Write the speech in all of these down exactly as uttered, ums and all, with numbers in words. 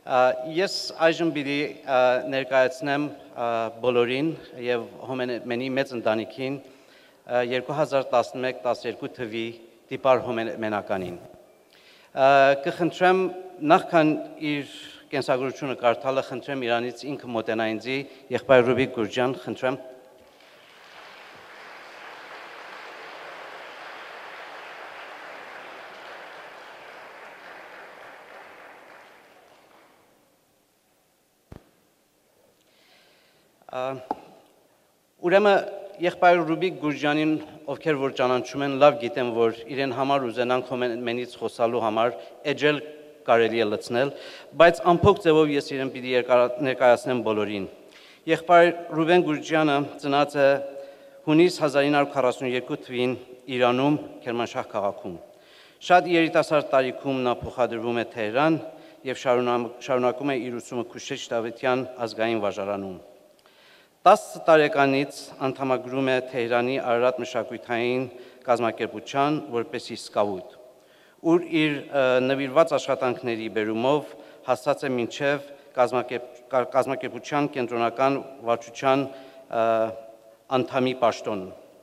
Ես այժմ պիտի ներկայացնեմ բոլորին եւ հոմենի մեծ ընտանիքին երկու հազար տասնմեկ տասներկու թվի տիպար հոմենականին։ Կխնդրեմ նախքան իր կենսագրությունը կարդալը, խնդրեմ իրանից ինքը մոտենա ինձի, եղբայր Ռուբիկ Գուրջյան, խնդրեմ։ Ուրեմն եղբայր Ռուբիկ Գուրջյանին, ովքեր որ ճանաչում են, լավ գիտեն, որ իրեն համար ուզենանք հոմենից խոսալու համար էջել կարելի է լցնել, բայց ամփոփ ձևով ես իրեն պիտի ներկայացնեմ բոլորին։ Եղբայր Ռուբեն Գուրջյանը ծնած է հունիս հազար ինը հարյուր քառասունյոթ թվին Իրանում, Քերմանշահ քաղաքում։ Շատ երիտասարդ տարիքում նա փոխադրվում է Թեհրան եւ շարունակում է իր ուսումը Քուշեհ Դավթյան ազգային վարժարանում։ տասը տարեկանից անդամագրում է Թեհրանի Արարատ մշակութային կազմակերպության որպես սկաուտ, ուր իր նվիրված աշխատանքների բերումով հասած է մինչև կազմակերպության կենտրոնական վարչության անդամի պաշտոն։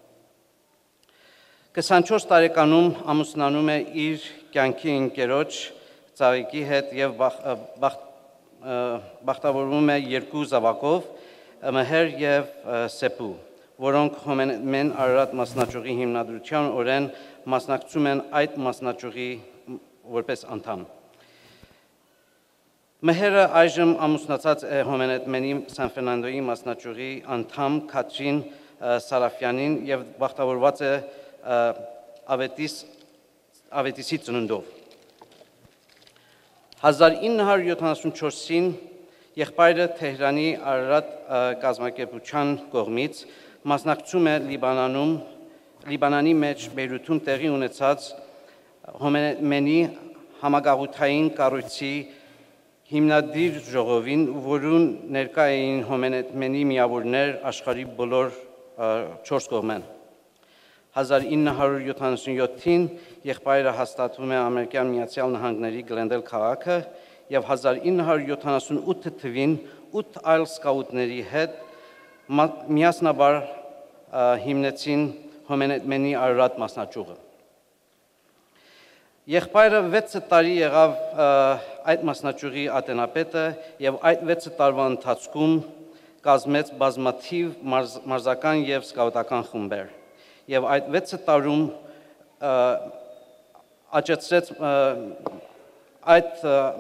քսանչորս տարեկանում ամուսնանում է իր կյանքի ընկերոջ Ծաղիկի հետ եւ բախտավորվում է երկու զավակով Մհեր եւ Սեպու, որոնք հոմեն Արարատ մասնաճյուղի հիմնադրության օրեն մասնակցում են այդ մասնաճյուղի որպես անդամ։ Մհերը այժմ ամուսնացած է հոմենի Սան Ֆերնանդոյի մասնաճյուղի անդամ Քաթրին Սարաֆյանին եւ բախտավորված է ավետիս ավետիսի ծնունդով։ հազար ինը հարյուր յոթանասունչորսին եղբայրը Թեհրանի Արարատ կազմակերպության կողմից մասնակցում է Լիբանանում, Լիբանանի մեջ Բեյրութում տեղի ունեցած հոմենի համագաղութային կառույցի հիմնադիր ժողովին, որուն ներկա էին հոմենի միավորներ աշխարհի բոլոր չորս կողմեն։ հազար ինը հարյուր յոթանասունյոթին եղբայրը հաստատվում է Ամերիկյան Միացյալ Նահանգների Գլենդել քաղաքը եւ հազար ինը հարյուր յոթանասունութ թվին ութ այլ սկաուտների հետ միասնաբար հիմնեցին հոմենի Արարատ մասնաճյուղը։ Եղբայրը վեց տարի եղավ այդ մասնաճյուղի ատենապետը եւ այդ վեց տարվա ընթացքում կազմեց բազմաթիվ մարզական եւ սկաուտական խմբեր եւ այդ վեց տարում աճեցրեց այդ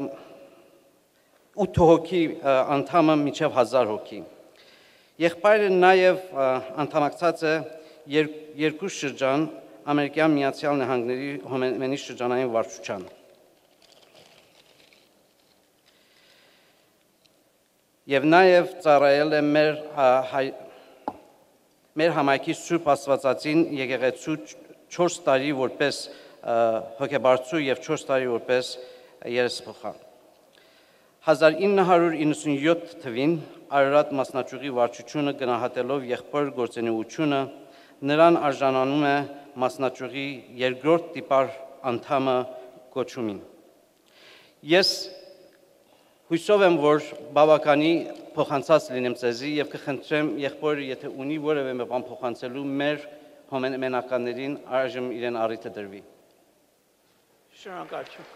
ութ հոգի անդամը մինչև հազար հոգի։ Եղբայրը նաև անդամակցած է երկու շրջան Ամերիկյան Միացյալ Նահանգների հոմենի շրջանային վարչության։ Եվ նաև ծառայել է մեր մեր համայնքի Սուրբ Աստվածածին եկեղեցու չորս տարի որպես հոգեբարձու եւ չորս տարի որպես երեսփոխան։ հազար ինը հարյուր իննսունյոթ թվին Արարատ մասնաճյուղի վարչությունը գնահատելով եղբոր գործունեությունը նրան արժանանում է մասնաճյուղի երկրորդ տիպար անդամը կոչումին։ Ես հույսով եմ, որ բավականի փոխանցած լինեմ ձեզի եւ կխնդրեմ եղբորը, եթե ունի որևէ բան փոխանցելու մեր հոմենականներին, այժմ իրեն առիթը դրվի։ Շնորհակալություն։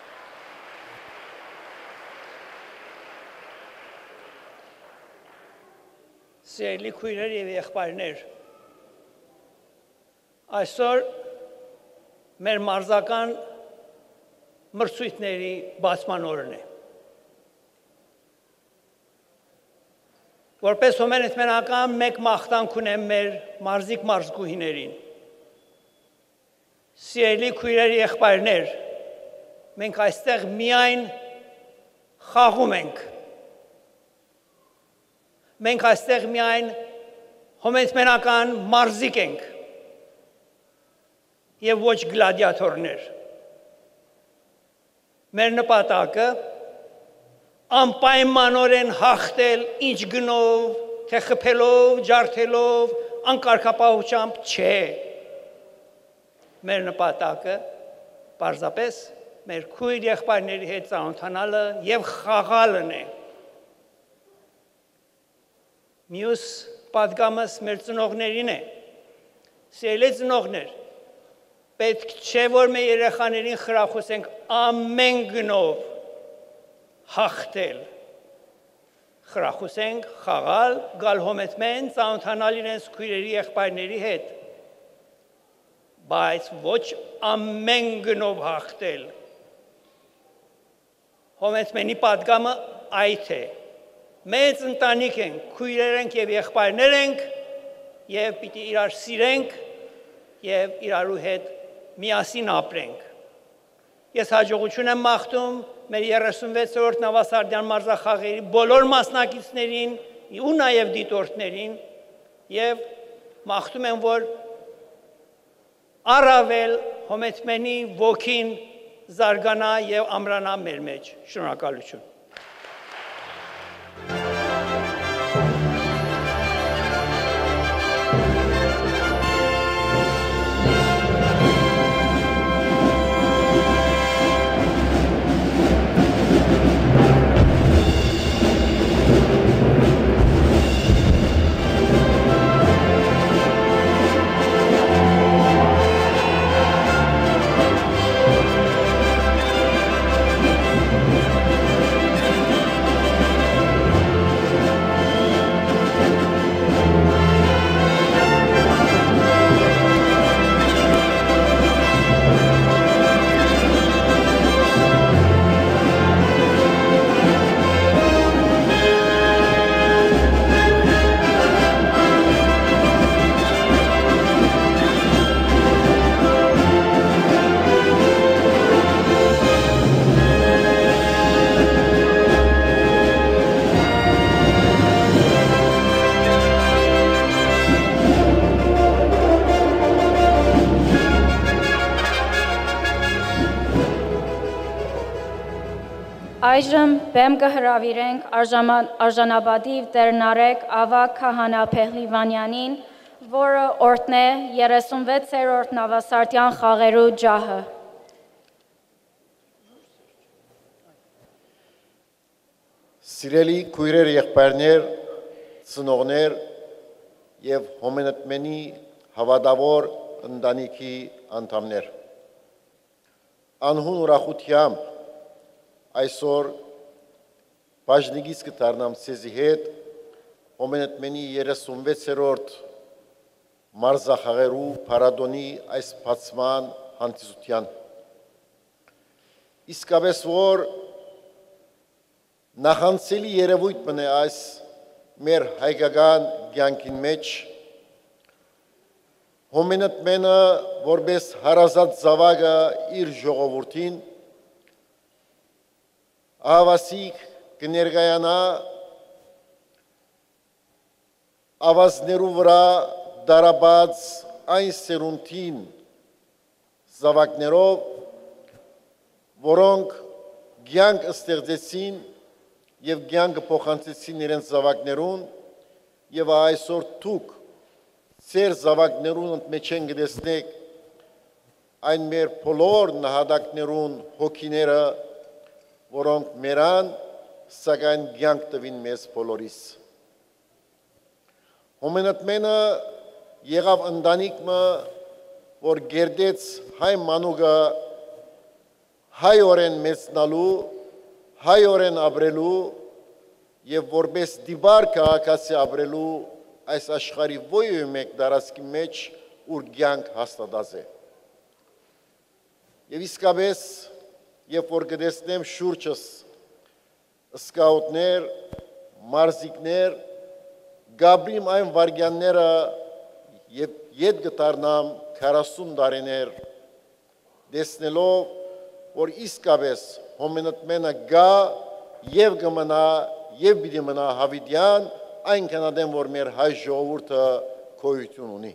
Սիրելի քույրեր եւ եղբայրներ, այսօր մեր մարզական մրցույթների բացման օրն է։ Որպես հոմենական մեկ մաղթանք ունեմ մեր մարզիկ մարզկուհիներին։ Սիրելի քույրեր եղբայրներ, մենք այստեղ միայն խաղում ենք։ Մենք այստեղ միայն հոմենական մարզիկ ենք եւ ոչ գլադիատորներ։ Մեր նպատակը անպայմանորեն հաղթել ինչ գնով, թե խփելով, ջարդելով, անկարգապահությամբ չէ։ Մեր նպատակը պարզապես մեր քույր եղբայրների հետ ծանոթանալը եւ խաղալն է։ Մյուս պատգամս մեր ծնողներին է։ Սիրելի ծնողներ, պետք չէ որ մեր երեխաներին խրախուսենք ամեն գնով հաղթել։ Խրախուսենք խաղալ, գալ հոմետմեն, ծանոթանալ իրենց քույրերի եղբայրների հետ, բայց ոչ ամեն գնով հաղթել։ Հոմետմենի պատգամը այդ է։ Մեծ ընտանիք ենք, քույրեր ենք եւ եղբայրներ ենք եւ պիտի իրար սիրենք եւ իրարու հետ միասին ապրենք։ Ես հաջողություն եմ մաղթում մեր երեսունվեցերորդ նավասարդյան մարզախաղերի բոլոր մասնակիցներին ու նաեւ դիտորդներին եւ մաղթում եմ, որ առավել հոմետմենի ոգին զարգանա եւ ամրանա մեր մեջ։ Շնորհակալություն։ Այժմ բեմ կհրավիրենք արժանապատիվ Տեր-Նարեկ Ավագ քահանա Փեհլիվանյանին, որը օրհնե երեսունվեցերորդ նավասարդյան խաղերու ջահը։ Սիրելի քույրեր, եղբայրներ, ծնողներ եւ հոմենտմենի հավատավոր ընտանիքի անդամներ։ Անհուն ուրախությամբ այսօր բաժնիգից կդառնամ ցեզի հետ հոմենտմենի երեսունվեցերորդ մարզախաղերու փառատոնի այս բացման հանդիսության։ Իսկապես որ նախանցելի երևույթ մնե այս մեր հայկական կյանքին մեջ, հոմենտմենը որպես հարազատ զավակը իր ժողովրդին Ավասիկ կներկայանա ավազներու վրա դարաբաց այն սերունդին զավակներով, որոնք կյանք ստեղծեցին եւ կյանքը փոխանցեցին իրենց զավակներուն եւ այսօր դուք ձեր զավակներուն մեջ են գտեսնեք այն մեր բոլոր նահատակներուն հոգիները, որոնք մերան սակայն կյանք տվին մեզ բոլորիս։ Հոմենտմենը եղավ ընտանիքը, որ գերդեց հայ մանուկը հայորեն մեծնալու, հայորեն ապրելու եւ որպես դիբար քաղաքացի ապրելու այս աշխարհի ովյու մեկ դարածքի մեջ ուր կյանք հաստատած է։ Եվ իսկապես Երբ որ կտեսնեմ շուրջս սկաուտներ, մարզիկներ, գաբրիմ այն վարգյանները եւ ետ գտարնամ քառասուն տարիներ, տեսնելով, որ իսկապես հոմենտմենը գա եւ կմնա եւ պիտի մնա հավիտյան, այնքան ադեմ որ մեր հայ ժողովուրդը գոյություն ունի։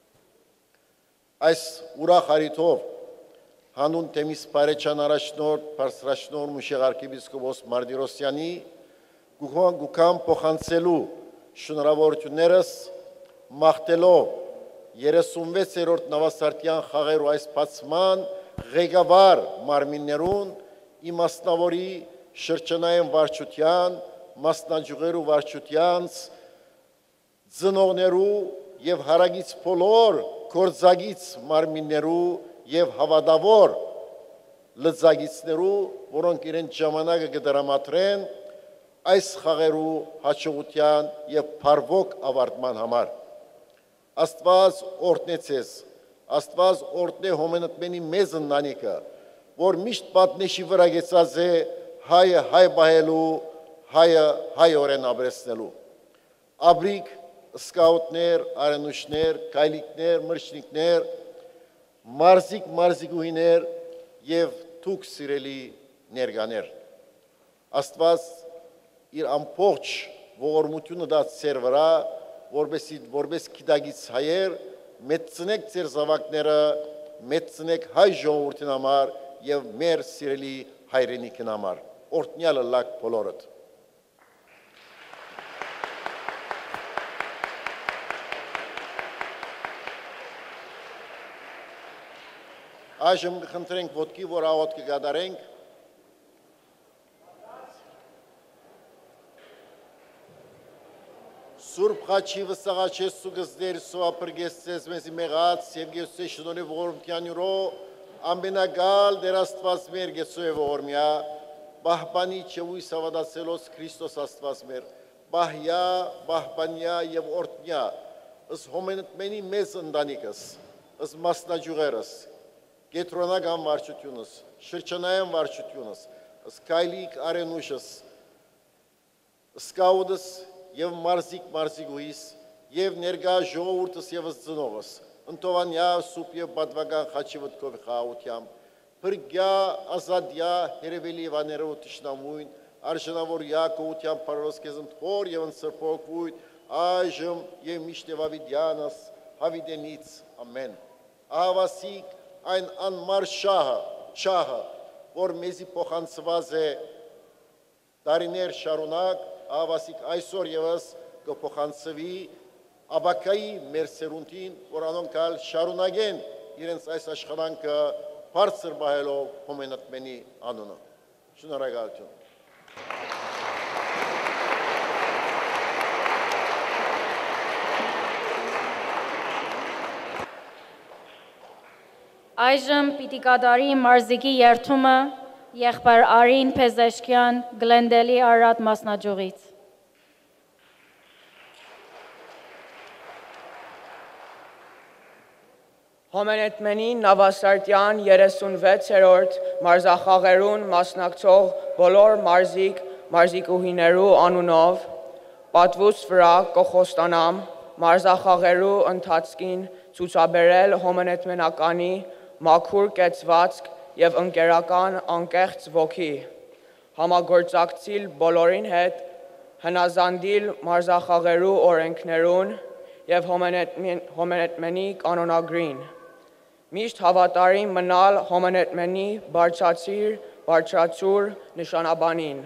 Այս ուրախ արիթով Հանուն Թեմիս Պարեչյան առաջնորդ, բարձրաշնորհ Մուշեղարքեպիսկոպոս Մարտիրոսյանի գուքամ փոխանցելու շնորհավորություններս մաղթելով երեսունվեցերորդ նավասարդյան խաղերու այս բացման ղեկավար մարմիններուն իմաստնավորի շրջանային վարչության, մասնաճյուղերու վարչությանց, ծնողներու եւ հարագից բոլոր գործագից մարմիններու եւ հավատավոր լծագիցներու, որոնք իրենց ժամանակը կդրամատրեն այս խաղերու հաջողության եւ փառվոք ավարտման համար։ Աստված օրհնե ձեզ, Աստված օրհնե հոմենտմենի մեծ ընտանիքը, որ միշտ պատնեշի վրա գեցած է հայը հայ բահելու, հայը հայորեն ապրեցնելու։ Աբրիկ, սկաուտներ, արենուշներ, կայլիկներ, մրշնիկներ, մարզիկ, մարզիկուհիներ եւ թուք սիրելի ներկաներ։ Աստված իր ամբողջ ողորմությունը դա ձեր վրա, որբեսի որբես գիտագից հայեր, մեծնեք ձեր զավակները, մեծնեք հայ ժողովրդին համար եւ մեր սիրելի հայրենիքին համար։ Օրհնյալը լակ բոլորդ։ Այժմ կխնդրենք ոտքի, որ աղոտ կգադարենք։ Սուրբ խաչի վսաղաչես սուգզդեր սոապրգես ծեզ մեզի մեղած և գեսու է շնորի ողորմտյան յուրո ամբենագալ դեր աստված մեր գեսու է ողորմյա բահբանի չևույս հավադացելոս Քրիստոս աստված մեր բահյա, բահբանյա և օրտնյա ըս հոմենտմենի մեզ ընդանիկս, ըս մասնաջուղերս Կետրոնական վարչությունս, շրջանային վարչությունս, սկայլիկ արենուշս, սկաուդս և մարզիկ մարզիկուհիս, և ներգա ժողովուրդս և ծնողս, ընտովանյա սուպ և բադվական խաչի վտկովի խաղաղությամբ, պրգյա, ազադյա, հերևելի վաներով տիշնամույն, արժանավորյա կողությամբ պարորոս կեզ ընթոր և ընցրպոքվույն, այժմ և միշտ և ավիդյանս, հավիդենից, ամեն, ահավասիկ, այն անմար շահը, շահը, որ մեզի փոխանցված է տարիներ շարունակ, ահավասիկ այսօր ևս կփոխանցվի աբակայի մեր սերունդին, որ անոնք ալ շարունակեն իրենց այս աշխատանքը բարձր բահելով հոմենտմենի անունը։ Շնորհակալություն։ Այժմ պիտի կատարի մարզիկի երթումը եղբայր Արին Փեզեշքյան Գլենդելի Արարատ մասնաճյուղից։ Հոմենտմենի նավասարտյան երեսունվեցերորդ մարզախաղերուն մասնակցող բոլոր մարզիկ մարզիկուհիներու անունով պատվուց վրա կխոստանամ մարզախաղերու ընթացքին ցուցաբերել հոմենտմենականի մաքուր կեցվածք և ընկերական անկեղծ ոգի, համագործակցիլ բոլորին հետ, հնազանդիլ մարզախաղերու օրենքներուն և հոմենտմենի կանոնագրին, միշտ հավատարիմ մնալ հոմենտմենի բարձրացիր, բարձրացուր նշանաբանին։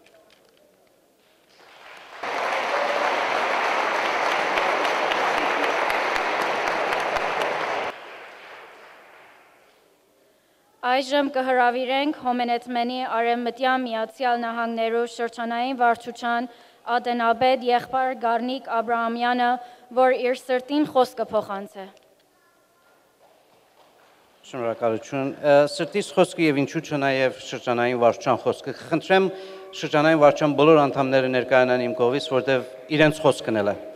Այժմ կհրավիրենք հոմենտմենի արևմտյան միացյալ նահանգներու շրջանային վարչության ատենաբեդ եղբայր Գառնիկ Աբրահամյանը, որ իր սրտին խոսքը փոխանցե։ Շնորհակալություն։ Սրտիս խոսքը եւ ինչու՞ չէ նաեւ շրջանային վարչության խոսքը։ Խնդրեմ շրջանային վարչության բոլոր անդամները ներկայանան իմ կողմից, որտեղ իրենց խոսքն էլ է։